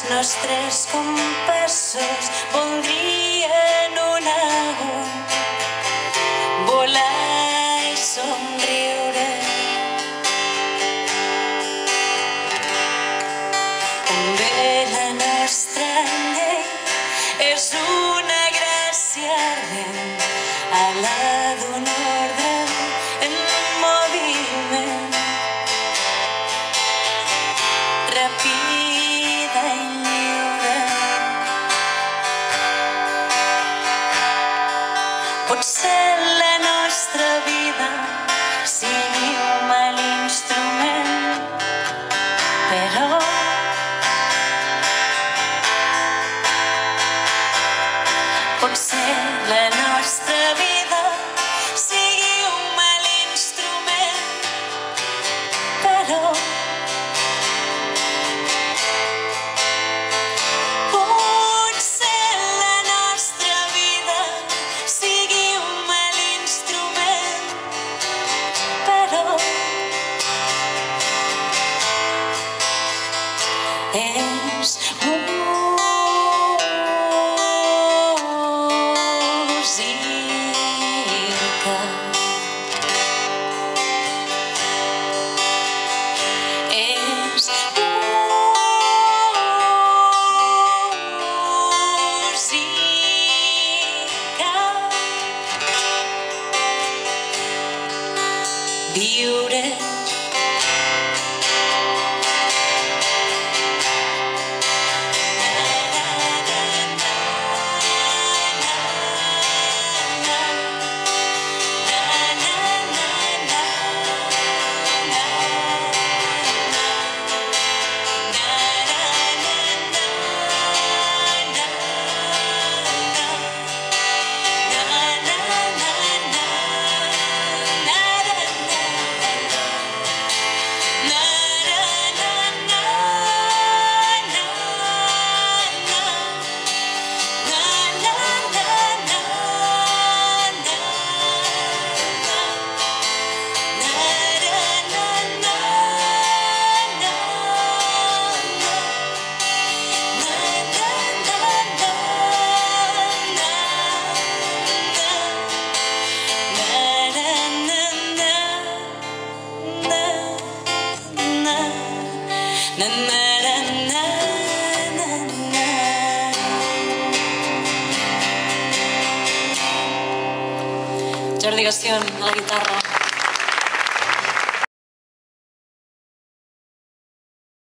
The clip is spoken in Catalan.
nostres compassos voldrien un agull, volar i somriure. També la nostra llei és una gràcia ardent a la d'un ordre en moviment, ràpida i lliure. Potser la nostra vida sigui un mal instrument, però potser la nostra vida sigui un mal instrument, però potser la nostra vida sigui un mal instrument, però és música. És música. Viure Jordi Gassion a la guitarra.